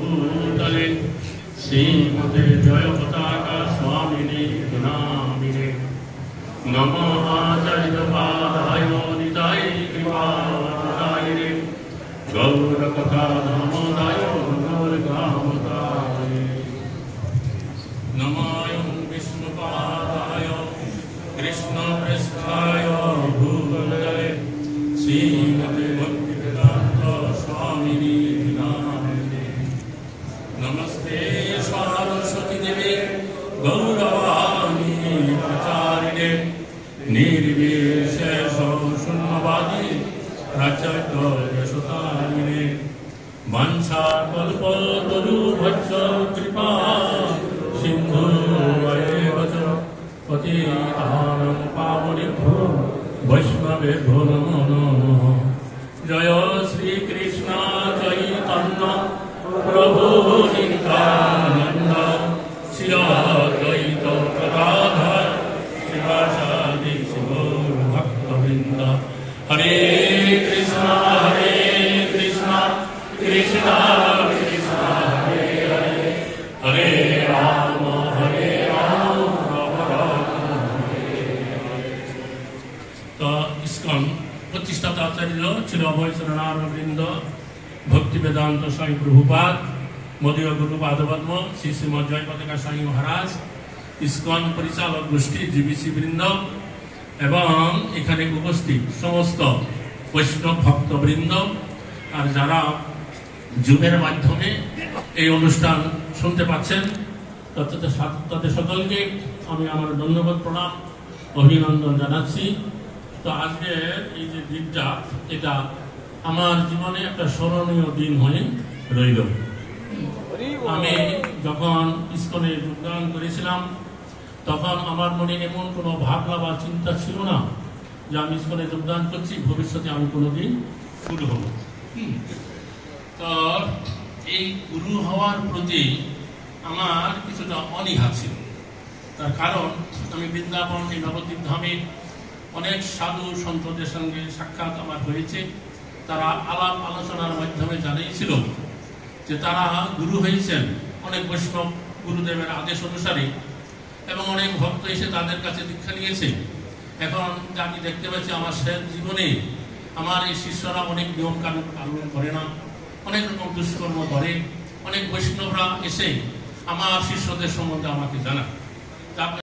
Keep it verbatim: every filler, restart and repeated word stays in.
भूतले श्रीमते जय पताका स्वामिने नामिने नमो आचार्य पादाय निताय कृपावताय गौर कथा दामोदाय गौर गामताय नमाय विष्णुपादाय कृष्ण पृष्ठाय भूतले श्रीमते भक्तिवेदांत स्वामिने नामिने नमस्ते सरस्वती देवे गौरवाणी प्रचारिणे निर्विशेष शून्यवादी प्रचण्डयशोतारिणे वंशाकल्पतरुभ्यश्च कृपा सिन्धुवैव च पतितानां पावनेभ्यो वैष्णवेभ्यो नमो नमः। जय श्री कृष्ण चैतन्य प्रभु नित्यानंद श्री अद्वैत गदाधर शिवासादि गौर भक्तवृंद। हरे कृष्णा हरे कृष्णा कृष्णा कृष्णा हरे हरे हरे राम हरे राम राम राम हरे हरे। तो इस्कन प्रतिष्ठाता आचार्य श्री अभय चरणारविंद भक्ति वेदांत स्वामी प्रभुपाद मदीय गुरुपाद पद्म श्री श्रीमद जय पताका स्वामी महाराज इस्कन परिचालक गोष्ठी जीबीसी वृंद एवं एखाने उपस्थित समस्त वैष्णव भक्त वृंद और जारा जूमेर माध्यमे এই অনুষ্ঠান শুনতে পাচ্ছেন তাদের সকলকে আমি আমার ধন্যবাদ প্রণাম অভিনন্দন জানাচ্ছি। তো আজকে এই যে দিনটা এটা আমার জীবনে একটা স্মরণীয় দিন হয়ে রইল। আমি যখন ইস্কনে যোগদান করেছিলাম তখন আমার মনে এমন কোনো ভাবনা বা চিন্তা ছিল না যে আমি ইস্কনে যোগদান করছি ভবিষ্যতে আমি কোনোদিন গুরু হব। তো এই গুরু হওয়ার প্রতি আমার কিছুটা অনীহা ছিল। তার কারণ আমি বৃন্দাবন এই নবদ্বীপ ধামে অনেক সাধু সন্তদের সঙ্গে সাক্ষাৎ আমার হয়েছে। তারা আলাপ আলোচনার মাধ্যমে জানিয়েছিল যে তারা গুরু হয়েছেন অনেক বৈষ্ণব গুরুদেবের আদেশ অনুসারে এবং অনেক ভক্ত এসে তাদের কাছে দীক্ষা নিয়েছে। এখন আমি দেখতে পাচ্ছি আমার শেষ জীবনে আমার এই শিষ্যরা অনেক নিয়ম কানুন পালন করে না, অনেক রকম দুষ্কর্ম করে। অনেক বৈষ্ণবরা এসে আমার শিষ্যদের সম্বন্ধে আমাকে জানায়।